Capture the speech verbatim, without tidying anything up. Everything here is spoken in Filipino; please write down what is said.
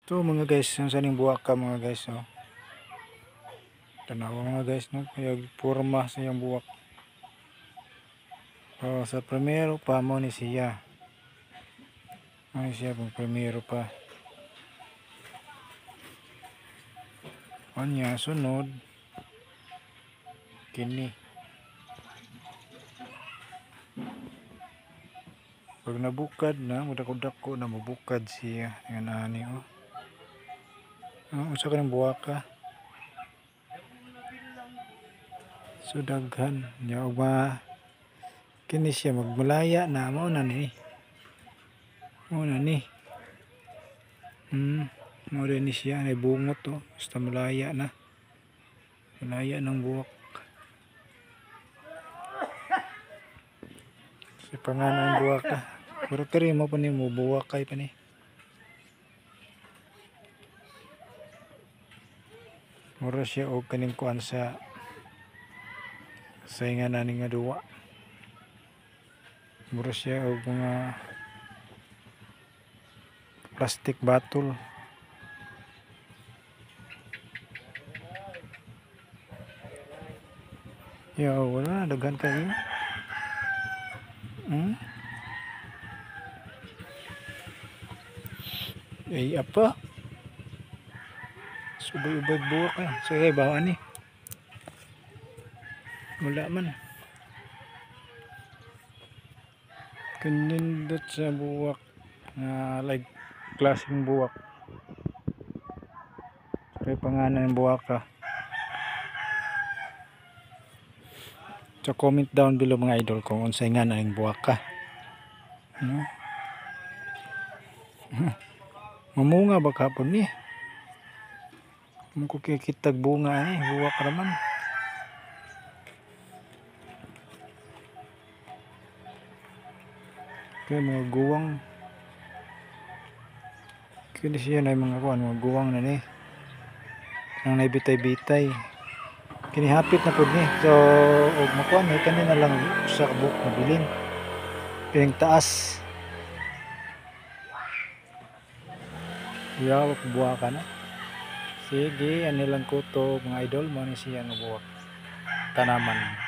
Ito mga guys, yung saning buwak ka mga guys, oh. Tanawa mga guys, no? Kaya purma sa yung buwak. Oh, sa primero pa mo ni siya. Ano siya pang primero pa. Anya sunod kini. Pag nabukad na, mudak-udak-ko na mabukad siya. Yan ani, oh. Oh, usa ka ng buwak ka. So daghan nya ba kini siya magmalaya na mao na ni. Mao na ni. Hmm, mao ni siya ay bungot to, basta malaya na. Malaya ng buwak. Si pangalan ng buwak ka. Pero kari mo pa ni mo buwak kay pa ni. Mura siya og kaning kuan sa saingan ani nga duwa. Mura siya og mga plastic bottle. Ya, wala na daghan kayo. Hmm? Ay apa? Subay-ubay buwak eh. Sige, bawa ni. Wala man. Kanindot sa buwak na like klaseng buwak. Kaya pangalan ng buwak ka. So comment down below mga idol kung unsay nga na yung buwak ka. Ano? Mamunga ba kapon ni? Kung kukikitag bunga ni, buwak raman. Kaya mga guwang. Kaya siya na yung mga kuwan, mga guwang na ni. Nang naibitay-bitay. Kinihapit na po ni. So, og makuan ni kanina lang sa kabuk na bilin. Pining taas. Yaw, buwak ka na. Sige, anilang kuto mga idol mo ni siya nga buwak. Tanaman.